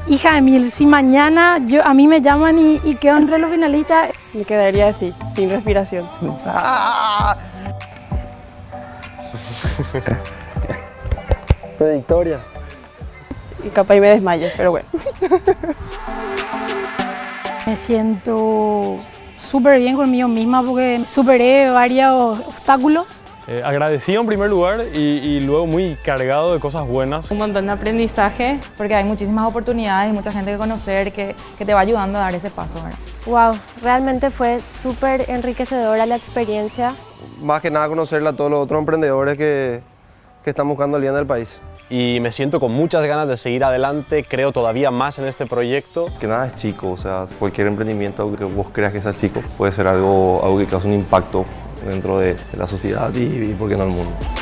Hija de mil, si mañana a mí me llaman y quedo entre los finalistas, Me quedaría así, sin respiración. Fue victoria. Y capaz y me desmaye, pero bueno. me siento súper bien conmigo misma porque superé varios obstáculos. Agradecido en primer lugar y luego muy cargado de cosas buenas. Un montón de aprendizaje porque hay muchísimas oportunidades y mucha gente que conocer que te va ayudando a dar ese paso, ¿verdad? Wow, realmente fue súper enriquecedora la experiencia. Más que nada conocerle a todos los otros emprendedores que están buscando el bien del país. Y me siento con muchas ganas de seguir adelante, creo todavía más en este proyecto. Que nada es chico, o sea, cualquier emprendimiento, aunque vos creas que sea chico, puede ser algo que cause un impacto dentro de la sociedad y, ¿por qué no, el mundo?